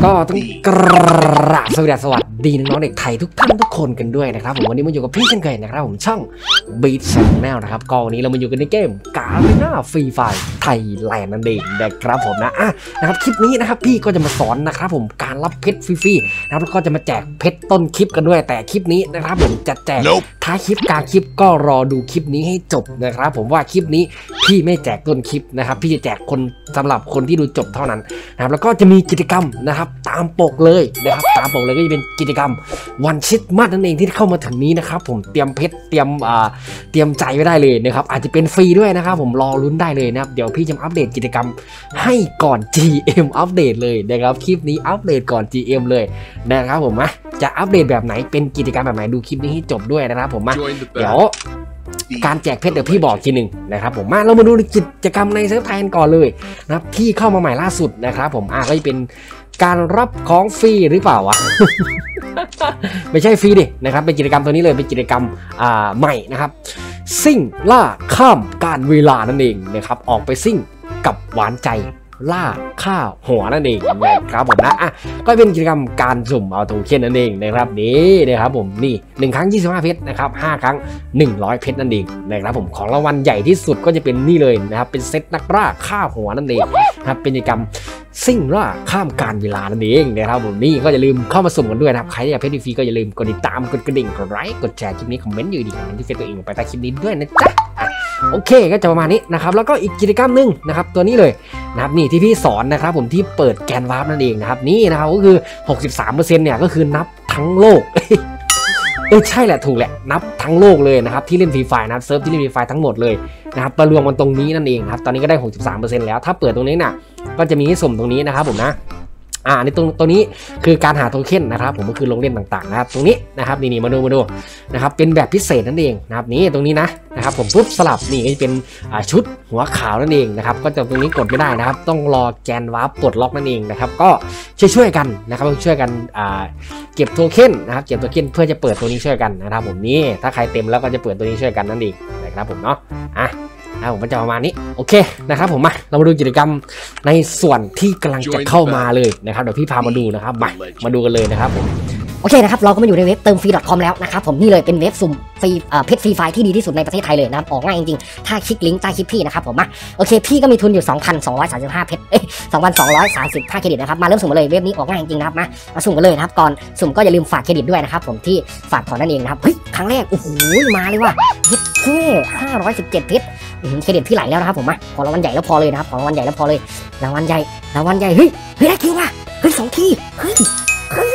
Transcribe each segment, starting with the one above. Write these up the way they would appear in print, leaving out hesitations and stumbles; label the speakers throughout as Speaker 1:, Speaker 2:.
Speaker 1: ก็ต้องกราบสวัสดีน้องๆเด็กไทยทุกท่านทุกคนกันด้วยนะครับผมวันนี้มาอยู่กับพี่เช่นเคยนะครับผมช่อง Beat Channel นะครับก็วันนี้เรามาอยู่กันในเกม Garena Free Fire Thailand นั่นเองนะครับผมนะครับคลิปนี้นะครับพี่ก็จะมาสอนนะครับผมการรับเพชรฟรีๆนะครับแล้วก็จะมาแจกเพชรต้นคลิปกันด้วยแต่คลิปนี้นะครับผมจะแจกท้ายคลิปกลางคลิปก็รอดูคลิปนี้ให้จบนะครับผมว่าคลิปนี้พี่ไม่แจกต้นคลิปนะครับพี่จะแจกคนสำหรับคนที่ดูจบเท่านั้นนะครับแล้วก็จะมีกิจกรรมนะครับตามปกเลยนะครับตามปกเลยก็จะเป็นกิจกรรมวันชิดมัดนั่นเองที่เข้ามาถึงนี้นะครับผมเตรียมเพชรเตรียมใจไว้ได้เลยนะครับอาจจะเป็นฟรีด้วยนะครับผมรอลุ้นได้เลยนะครับเดี๋ยวพี่จะอัปเดตกิจกรรมให้ก่อน GM อัปเดตเลยนะครับคลิปนี้อัปเดตก่อน GM เลยนะครับผมจะอัปเดตแบบไหนเป็นกิจกรรมแบบไหนดูคลิปนี้ให้จบด้วยนะครับผมเดี๋ยวการแจกเพชรเดี๋ยวพี่บอกทีหนึ่งนะครับผมเรามาดูกิจกรรมในเซิร์ฟไทยกันก่อนเลยนะครับที่เข้ามาใหม่ล่าสุดนะครับผมก็จะเป็นการรับของฟรีหรือเปล่าวะ ไม่ใช่ฟรีดินะครับเป็นกิจกรรมตัวนี้เลยเป็นกิจกรรมใหม่นะครับซิ่งล่าข้ามการเวลานั่นเองนะครับออกไปซิ่งกับหวานใจล่าฆ่าหัวนั่นเองนะครับผมก็เป็นกิจกรรมการสุ่มเอาโทเค็นนั่นเองนะครับนี่นะครับผมนี่1ครั้ง25เพชรนะครับ5ครั้ง100เพชรนั่นเองนะครับผมของรางวัลใหญ่ที่สุดก็จะเป็นนี่เลยนะครับเป็นเซตนักล่าฆ่าหัวนั่นเองนะครับเป็นกิจกรรมซิ่งล่าข้ามการเวลานั่นเองนะครับผมนี่ก็อย่าลืมเข้ามาสุ่มกันด้วยนะครับใครอยากเพชรฟรีก็อย่าลืมกดติดตามกดกระดิ่งกดไลค์กดแชร์คลิปนี้คอมเมนต์อยู่ดีคอมเมนต์ที่เฟซตัวเองไปใต้คลิปนี้ด้วยนะจ๊ะโอเคก็จะประมาณนี้นะครับแล้วก็อีกกิจกรรมหนึ่งนะครับตัวนี้เลยนะครับนี่ที่พี่สอนนะครับผมที่เปิดแกนวาร์ปนั่นเองนะครับนี่นะครับก็คือ 63% เนี่ยก็คือนับทั้งโลกใช่แหละถูกแหละนับทั้งโลกเลยนะครับที่เล่นฟรีไฟนะครับเซิร์ฟที่เล่นฟรีไฟทั้งหมดเลยนะครับมารวมกันตรงนี้นั่นเองครับตอนนี้ก็ได้ 63% แล้วถ้าเปิดตรงนี้น่ะก็จะมีให้สุ่มตรงนี้นะครับผมนะในตรงนี้คือการหาโทเค็นนะครับผมก็คือลงเล่นต่างๆนะครับตรงนี้นะครับนี่มาดูนะครับเป็นแบบพิเศษนั่นเองนะครับนี่ตรงนี้นะครับผมปุ๊บสลับนี่ก็จะเป็นชุดหัวขาวนั่นเองนะครับก็จะตรงนี้กดไม่ได้นะครับต้องรอแกนวาร์ปปลดล็อกนั่นเองนะครับก็ช่วยกันนะครับช่วยกันเก็บโทเค็นนะครับเก็บโทเค็นเพื่อจะเปิดตัวนี้ช่วยกันนะครับผมนี่ถ้าใครเต็มแล้วก็จะเปิดตัวนี้ช่วยกันนั่นเองนะครับผมเนาะผมจะประมาณนี้โอเคนะครับผมเรามาดูกิจกรรมในส่วนที่กำลังจะเข้ามาเลยนะครับเดี๋ยวพี่พามาดูนะครับมาดูกันเลยนะครับผม
Speaker 2: โอเคนะครับเราก็มาอยู่ในเว็บเติมฟรี .com แล้วนะครับผมนี่เลยเป็นเว็บสุ่มฟรีเพชรฟรีไฟที่ดีที่สุดในประเทศไทยเลยนะครับออกง่ายจริงๆถ้าคลิกลิงก์ใต้คลิปพี่นะครับผมโอเคพี่ก็มีทุนอยู่ 2,235 เพชร2,235 เครดิตนะครับมาเริ่มสุ่มกันเลยเว็บนี้ออกง่ายจริงๆนะครับมาสุ่มกันเลยนะครับก่อนสุ่มก็อย่าลืมฝากเครดิตด้วยนะครับผมที่ฝากถอนนั่นเองนะครับเฮ้ยครั้งแรกโอ้โหมาเลยว่ะเพชร517เพชรเครดิตพี่ไหลแล้วนะครับผมขอรางวัลใหญ่แล้วพอเลยนะครับขอรางวัลใหญ่แล้วพอเลยรางวัลใหญ่เฮ้ยได้คิวว่ะเฮ้ย2 ทีเฮ้ย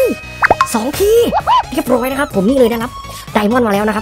Speaker 2: 2 ทีเรียบร้อยนะครับผมนี่เลยนะครับไดมอนด์มาแล้วนะครับ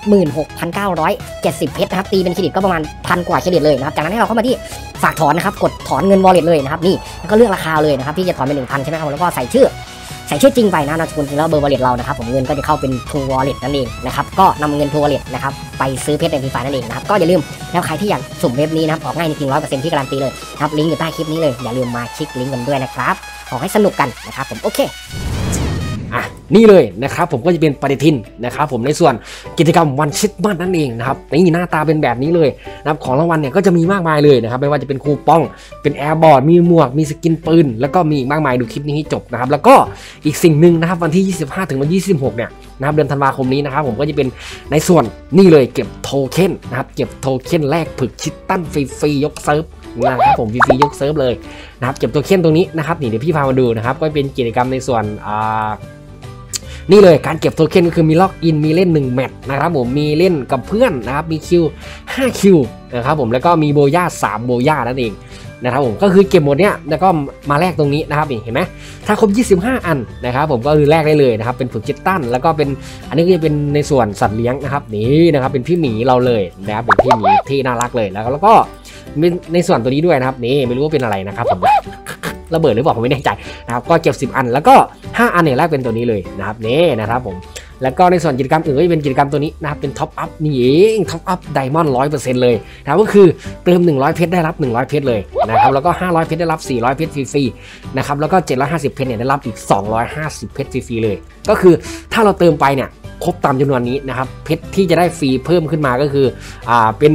Speaker 2: 36,970 เพชรนะครับตีเป็นเครดิตก็ประมาณ1,000 กว่าเครดิตเลยนะครับจากนั้นให้เราเข้ามาที่ฝากถอนนะครับกดถอนเงิน wallet เลยนะครับนี่แล้วก็เลือกราคาเลยนะครับพี่จะถอนเป็น 1,000 ใช่ไหมครับแล้วก็ใส่ชื่อจริงไปนะนามสกุลแล้วเบอร์ wallet เรานะครับผมเงินก็จะเข้าเป็น True Wallet นั่นเองนะครับก็นำเงิน True Wallet นะครับไปซื้อเพชรในฟรีไฟนั่นเองนะครับก็อย่าลืมแล้วใครที่อยากสุ่มเว็บนี้นะครับออกง่ายจริง 100% ที่การันตีเลยครับลิงก์อยู่ใต้คลิปนี้เลยอย่าลืมมาคลิกลิงก์กันด้วยนะครับขอให้สนุกกันนะครับผมโอเค
Speaker 1: นี่เลยนะครับผมก็จะเป็นปฏิทินนะครับผมในส่วนกิจกรรมวันชิดมัดนั่นเองนะครับนี่หน้าตาเป็นแบบนี้เลยนะครับของรางวัลเนี่ยก็จะมีมากมายเลยนะครับไม่ว่าจะเป็นคูปองเป็นแอร์บอร์ดมีหมวกมีสกินปืนแล้วก็มีมากมายดูคลิปนี้ให้จบนะครับแล้วก็อีกสิ่งหนึ่งนะครับวันที่25ถึงวันที่26เนี่ยนะครับเดือนธันวาคมนี้นะครับผมก็จะเป็นในส่วนนี่เลยเก็บโทเค็นนะครับเก็บโทเค็นแลกผึกชิดตั้นฟรียกเซิร์ฟนะครับผมฟรียกเซิร์ฟเลยนะครับเก็บโทเค็นตรงนี้นะครับนี่เดี๋ยวพี่พามาดูนะครับก็เป็นกิจกรรมในส่วนนี่เลยการเก็บโทเค็นก็คือมีล็อกอินมีเล่น1แมตช์นะครับผมมีเล่นกับเพื่อนนะครับมีคิว5คิวนะครับผมแล้วก็มีโบย่า3โบย่านั่นเองนะครับผมก็คือเก็บหมดเนี้ยแล้วก็มาแลกตรงนี้นะครับเห็นไหมถ้าครบ25อันนะครับผมก็คือแลกได้เลยนะครับเป็นผึกชิดตั้นแล้วก็เป็นอันนี้ก็จะเป็นในส่วนสัตว์เลี้ยงนะครับนี่นะครับเป็นพี่หมีเราเลยนะครับเป็นพี่หมีที่น่ารักเลยแล้วก็ในส่วนตัวนี้ด้วยนะครับนี่ไม่รู้ว่าเป็นอะไรนะครับผมระเบิดหรือเปล่าผมไม่แน่ใจนะครับก็เก็บ10อันแล้วก็5อันเนี่ยแรกเป็นตัวนี้เลยนะครับนี่นะครับผมแล้วก็ในส่วนกิจกรรมอื่นก็จะเป็นกิจกรรมตัวนี้นะครับเป็นท็อปอัพนี่เองท็อปอัพไดมอนด์ 100% เลยนะครับก็คือเติม100เพชรได้รับ100เพชรเลยนะครับแล้วก็500เพชรได้รับ400เพชรฟรีๆนะครับแล้วก็750เพชรเนี่ยได้รับอีก250เพชรฟรีๆเลยก็คือถ้าเราเติมไปเนี่ยครบตามจำนวนนี้นะครับเพชรที่จะได้ฟรีเพิ่มขึ้นมาก็คือเป็น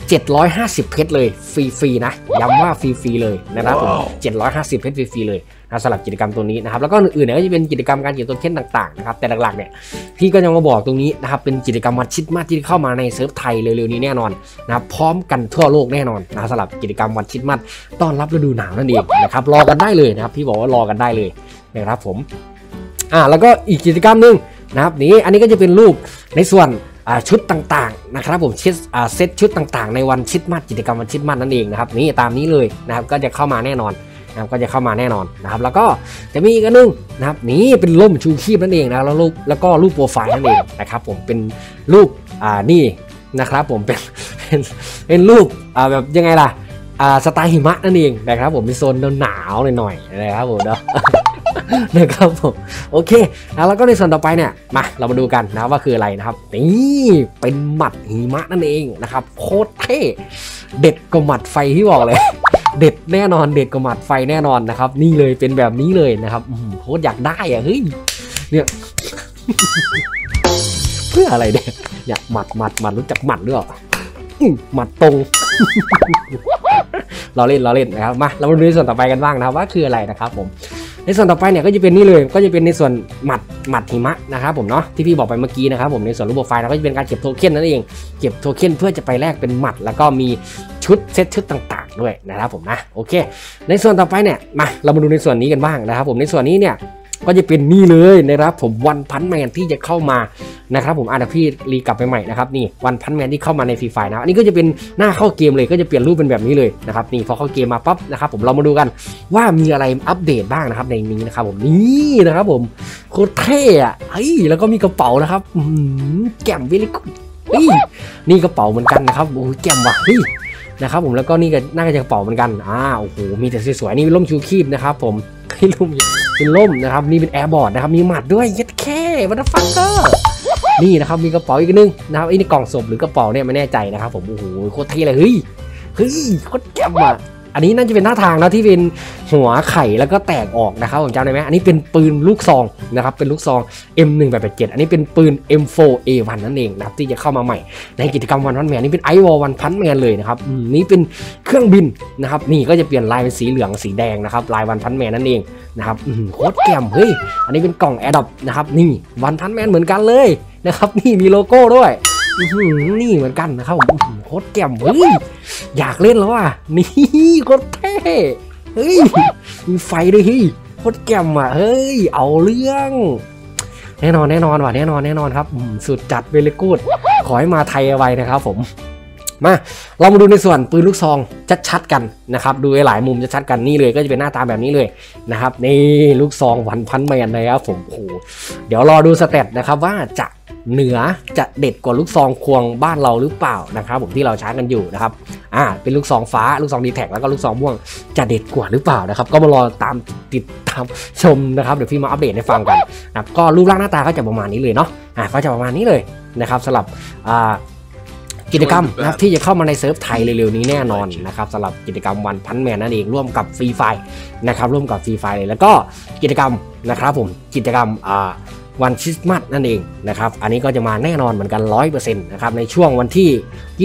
Speaker 1: 750เพชรเลยฟรีๆนะย้ำว่าฟรีๆเลยนะครับผม750เพชรฟรีๆเลยนะสำหรับกิจกรรมตัวนี้นะครับแล้วก็อื่นๆเนี่ยก็จะเป็นกิจกรรมการเก็บโทเค็นต่างๆนะครับแต่หลักๆเนี่ยพี่ก็ยังมาบอกตรงนี้นะครับเป็นกิจกรรมวันคริสต์มาสที่เข้ามาในเซิร์ฟไทยเร็วๆนี้แน่นอนนะครับพร้อมกันทั่วโลกแน่นอนนะสำหรับกิจกรรมวันคริสต์มาสต้อนรับฤดูหนาวนั่นเองนะครับรอกันได้เลยนะครับพี่บอกว่ารอกันได้เลยนะครับผมแล้วก็อีกกิจกรรมนึงนะครับนี้อันนี้ก็จะเป็นรูปในส่วนชุดต่างๆนะครับผมเซตชุดต่างๆในวันคริสต์มาสกิจกรรมวันคริสต์มาสนั่นเองนะครับนี่ตามนี้เลยนะครับก็จะเข้ามาแน่นอนนะครับก็จะเข้ามาแน่นอนนะครับแล้วก็จะมีอีกอันนึงนะครับนี่เป็นร่มชูชีพนั่นเองนะแล้วก็รูปโปรไฟล์นั่นเองนะครับผมเป็นรูปนี่นะครับผมเป็นรูปแบบยังไงล่ะสไตล์หิมะนั่นเองนะครับผมเป็นโซนหนาวหน่อยๆนะครับผมเนาะนะครับผมโอเคแล้วก็ในส่วนต่อไปเนี่ยมาเรามาดูกันนะว่าคืออะไรนะครับนี่เป็นหมัดหิมะนั่นเองนะครับโคตรเท่เด็ดกว่าหมัดไฟที่บอกเลยเด็ดแน่นอนเด็ดกว่าหมัดไฟแน่นอนนะครับนี่เลยเป็นแบบนี้เลยนะครับโคตรอยากได้เฮ้ยเนี่ยเพื่ออะไรเนี่ยอยากหมัดรู้จักหมัดด้วยหมัดตรงเราเล่นนะครับมาเรามาดูในส่วนต่อไปกันบ้างนะครับว่าคืออะไรนะครับผมในส่วนต่อไปเนี่ยก็จะเป็นนี่เลยก็จะเป็นในส่วนหมัดหิมะนะครับผมเนาะที่พี่บอกไปเมื่อกี้นะครับผมในส่วนรูปโปรไฟล์เราก็จะเป็นการเก็บโทเค็นนั่นเองเก็บโทเค็นเพื่อจะไปแลกเป็นหมัดแล้วก็มีชุดต่างๆด้วยนะครับผมนะโอเคในส่วนต่อไปเนี่ยมาเรามาดูในส่วนนี้กันบ้างนะครับผมในส่วนนี้เนี่ยก็จะเป็นนี่เลยนะครับผมวันพันแมนที่จะเข้ามานะครับผมเดี๋ยวพี่รีกลับไปใหม่นะครับนี่วันพันแมนที่เข้ามาในฟรีไฟนะอันนี้ก็จะเป็นหน้าเข้าเกมเลยก็จะเปลี่ยนรูปเป็นแบบนี้เลยนะครับนี่พอเข้าเกมมาปั๊บนะครับผมเรามาดูกันว่ามีอะไรอัปเดตบ้างนะครับในนี้นะครับผมนี่นะครับผมโคตรเท่อะแล้วก็มีกระเป๋านะครับแก้มวิลิกุนี่กระเป๋าเหมือนกันนะครับโอ้ยแก้มว่ะนะครับผมแล้วก็นี่ก็น่าจะกระเป๋าเหมือนกันโอ้โหมีแต่สวยๆนี่เป็นร่มชูคีบนะครับผมร่มเป็นร่มนะครับนี่เป็นแอร์บอร์ดนะครับมีหมัดด้วยยัดแค่วัตถุฟังเกอร์นี่นะครับมีกระเป๋าอีกนึงนะครับนี่กล่องศพหรือกระเป๋าเนี่ยไม่แน่ใจนะครับผมโอ้โหโคตรเท่เลยเฮ้ยโคตรแจ่มอ่ะอันนี้น่าจะเป็นหน้าทางนะที่เป็นหัวไข่แล้วก็แตกออกนะครับผมจำได้ไหมอันนี้เป็นปืนลูกซองนะครับเป็นลูกซอง M1887 อันนี้เป็นปืน M4A1 นั่นเองนะครับที่จะเข้ามาใหม่ในกิจกรรมวันพันแมนนี่เป็นไอวอลวันพันแมนเลยนะครับนี่เป็นเครื่องบินนะครับนี่ก็จะเปลี่ยนลายเป็นสีเหลืองสีแดงนะครับลายวันพันแมนนั่นเองนะครับโคตรแจ่มอันนี้เป็นกล่องแอร์ดรอปนะครับนี่วันพันแมนเหมือนกันเลยนะครับนี่มีโลโก้ด้วยนี่เหมือนกันนะครับผมโคตรแจ่มอยากเล่นแล้วอ่ะนี่โคตรเท่มีไฟด้วยโคตรแจ่มอ่ะเอาเรื่องแน่นอนว่ะแน่นอนครับสุดจัดเวลกูดขอให้มาไทยไวนะครับผมมาเรามาดูในส่วนปืนลูกซองชัดๆกันนะครับดูหลายมุมชัดๆกันนี่เลยก็จะเป็นหน้าตาแบบนี้เลยนะครับนี่ลูกซองวันพันแมนนะครับผมโอ้โหเดี๋ยวรอดูสเตตนะครับว่าจะเหนือจะเด็ดกว่าลูกซองควงบ้านเราหรือเปล่านะครับผมที่เราใช้กันอยู่นะครับเป็นลูกซองฟ้าลูกซองดีแท็กแล้วก็ลูกซองม่วงจะเด็ดกว่าหรือเปล่านะครับก็มารอติดตามชมนะครับเดี๋ยวพี่มาอัปเดตให้ฟังกันนะครับก็รูปร่างหน้าตาก็จะประมาณนี้เลยเนาะก็จะประมาณนี้เลยนะครับสำหรับกิจกรรมนะครับที่จะเข้ามาในเซิร์ฟไทยเร็วๆนี้แน่นอนนะครับสำหรับกิจกรรมวันพันแมนนั่นเองร่วมกับฟรีไฟนะครับร่วมกับฟรีไฟเลยแล้วก็กิจกรรมนะครับผมกิจกรรมวันคริสต์มาสนั่นเองนะครับอันนี้ก็จะมาแน่นอนเหมือนกัน 100% นะครับในช่วงวันที่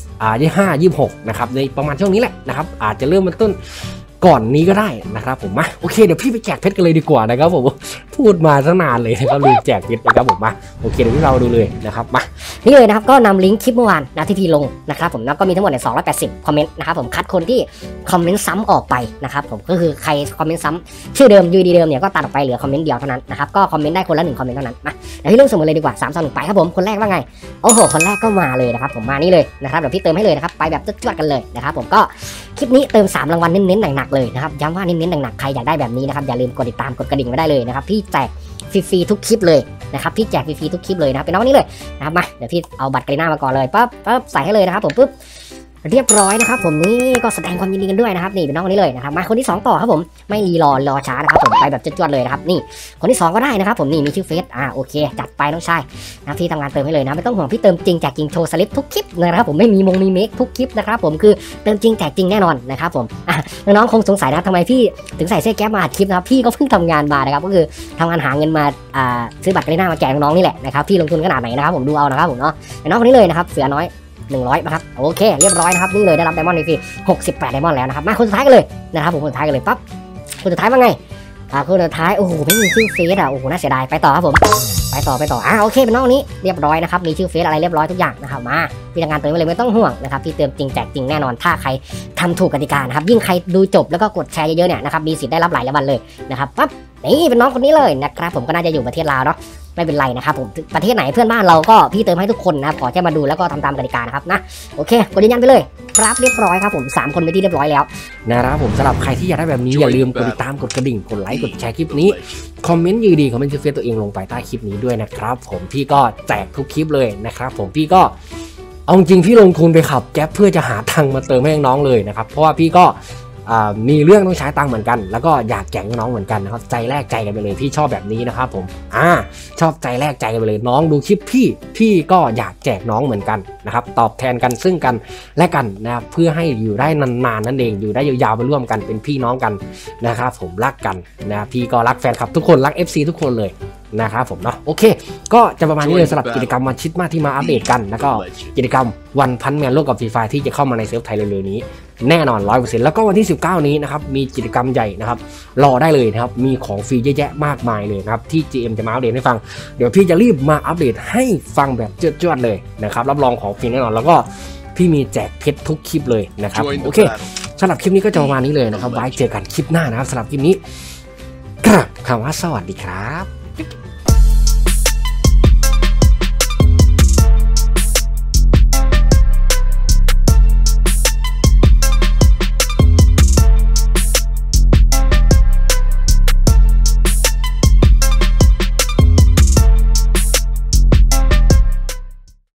Speaker 1: 25-26นะครับในประมาณช่วงนี้แหละนะครับอาจจะเริ่มต้นก่อนนี้ก็ได้นะครับผมมาโอเคเดี๋ยวพี่ไปแจกเพชรกันเลยดีกว่านะครับผมพูดมาตั้งนานเลยนะครับลืมแจกเพชรนะครับผมมาโอเคเดี๋ยวเราดูเลยนะครับมา
Speaker 2: นี่เลยนะครับก็นำลิงก์คลิปเมื่อวานนะที่พี่ลงนะครับผมแล้วก็มีทั้งหมดใน280คอมเมนต์นะครับผมคัดคนที่คอมเมนต์ซ้ำออกไปนะครับผมก็คือใครคอมเมนต์ซ้ำชื่อเดิมยูดีเดิมเนี่ยก็ตัดออกไปเหลือคอมเมนต์เดียวเท่านั้นนะครับก็คอมเมนต์ได้คนละ1คอมเมนต์เท่านั้นมาเดี๋ยวพี่เริ่มส่งมาเลยดีกว่า3 2 1ไปครับผมคนแรกว่าไงโอ้โหคนแรกก็มาเลยนะครับผมมานี่เลยนะครับเดี๋ยวพี่เติมให้เลยนะครับไปแบบจวดๆกันเลยนะครับผมก็คลิปนี้เติม3รางวัลเน้นๆหนักๆเลยนะครับย้ำว่าเน้นๆหนักๆใครอยากได้แบบนี้นะครับอย่าลืมกดติดตามกดกระดิ่งไว้ได้เลยนะครับพี่แจกฟรีๆทุกคลิปเลยนะครับพี่แจกฟรีๆทุกคลิปเลยนะครับเป็นน้องนี้เลยนะครับมาเดี๋ยวพี่เอาบัตรกรีน่ามาก่อนเลยปั๊บใส่ให้เลยนะครับผมปุ๊บเรียบร้อยนะครับผมนี่ก็แสดงความยินดีกันด้วยนะครับนี่เป็นน้องคนนี้เลยนะครับมาคนที่2ต่อครับผมไม่รีรอช้านะครับผมไปแบบจวดๆเลยนะครับนี่คนที่2ก็ได้นะครับผมนี่มีชื่อเฟซโอเคจัดไปน้องชายนะพี่ทำงานเติมให้เลยนะไม่ต้องห่วงพี่เติมจริงแจกจริงโชว์สลิปทุกคลิปนะครับผมไม่มีมีเมคทุกคลิปนะครับผมคือเติมจริงแจกจริงแน่นอนนะครับผมน้องๆคงสงสัยนะทำไมพี่ถึงใส่เสื้อแก๊ปมาอัดคลิปนะครับพี่ก็เพิ่งทำงานมานะครับก็คือทำงานหาเงินมาซื้อบัตรกรีน่ามาแจกน้องๆนี่แหละนะครับพี่ลงทุนขนาดไหนนะครับผมดูเอานะครับผมเนาะน้องคนนี้เลยนะครับเสือน้อย100นะครับโอเคเรียบร้อยนะครับนี่เลยได้รับไดมอนด์ฟรี68ไดมอนด์แล้วนะครับมาคนสุดท้ายกันเลยนะครับผมคนสุดท้ายกันเลยปั๊บคนสุดท้ายว่าไงคนสุดท้ายโอ้โหไม่มีชื่อเฟซโอ้โหน่าเสียดายไปต่อครับผมไปต่อโอเคเป็นน้องนี้เรียบร้อยนะครับมีชื่อเฟซอะไรเรียบร้อยทุกอย่างนะครับมาพี่ทำงานเติมไปเลยไม่ต้องห่วงนะครับพี่เติมจริงแจกจริงแน่นอนถ้าใครทำถูกกติกานะครับยิ่งใครดูจบแล้วก็กดแชร์เยอะๆเนี่ยนะครับมีสิทธิ์ได้รับหลายรางวัลเลยนะครับปั๊บนี่เป็นน้องคนนี้เลยนะครับผมก็น่าจะอยู่ประเทศลาวเนาะไม่เป็นไรนะครับผมประเทศไหนเพื่อนบ้านเราก็พี่เติมให้ทุกคนนะครับขอแค่มาดูแล้วก็ทำตามกติกานะครับนะโอเคกดยืนยันไปเลยครับเรียบร้อยครับผม3คนไปที่เรียบร้อยแล้ว
Speaker 1: นะครับผมสำหรับใครที่อยากได้แบบนี้อย่าลืมกดติดตามกดกระดิ่งกดไลค์กดแชร์คลิปนี้คอมเมนต์ดีคอมเมนต์ชื่อเฟซตัวเองลงไปใต้คลิปนี้ด้วยนะครับผมพี่ก็แจกทุกคลิปเลยนะครับผมพี่ก็เอาจริงพี่ลงทุนไปขับแก๊ปเพื่อจะหาตังค์มาเติมให้น้องเลยนะครับเพราะว่าพี่ก็มีเรื่องต้องใช้ตังค์เหมือนกันแล้วก็อยากแจกน้องเหมือนกันนะครับใจแลกใจกันไปเลยพี่ชอบแบบนี้นะครับผมชอบใจแลกใจกันไปเลยน้องดูคลิปพี่ก็อยากแจกน้องเหมือนกันนะครับตอบแทนกันซึ่งกันและกันนะครับเพื่อให้อยู่ได้นานๆนั่นเองอยู่ได้ยาวๆไปร่วมกันเป็นพี่น้องกันนะครับผมรักกันนะพี่ก็รักแฟนคลับทุกคนรัก FC ทุกคนเลยนะครับผมเนาะโอเคก็จะประมาณนี้เลยสำหรับกิจกรรมวันชิดมาที่มาอัปเดตกันแล้วก็กิจกรรมวันพันแมนโลกกับฟรีไฟที่จะเข้ามาในเซิร์ฟไทยเร็วๆนี้แน่นอน 100% แล้วก็วันที่19นี้นะครับมีกิจกรรมใหญ่นะครับรอได้เลยนะครับมีของฟรีเยอะแยะมากมายเลยนะครับที่ GM จะมาอัปเดตให้ฟังเดี๋ยวพี่จะรีบมาอัปเดตให้ฟังแบบจวดๆเลยนะครับรับรองของฟรีแน่นอนแล้วก็พี่มีแจกเพชรทุกคลิปเลยนะครับโอเคสำหรับคลิปนี้ก็จะประมาณนี้เลยนะครับไว้เจอกันคลิปหน้านะครับสำหรับคลิปนี้คำว่าสวัสดีครับ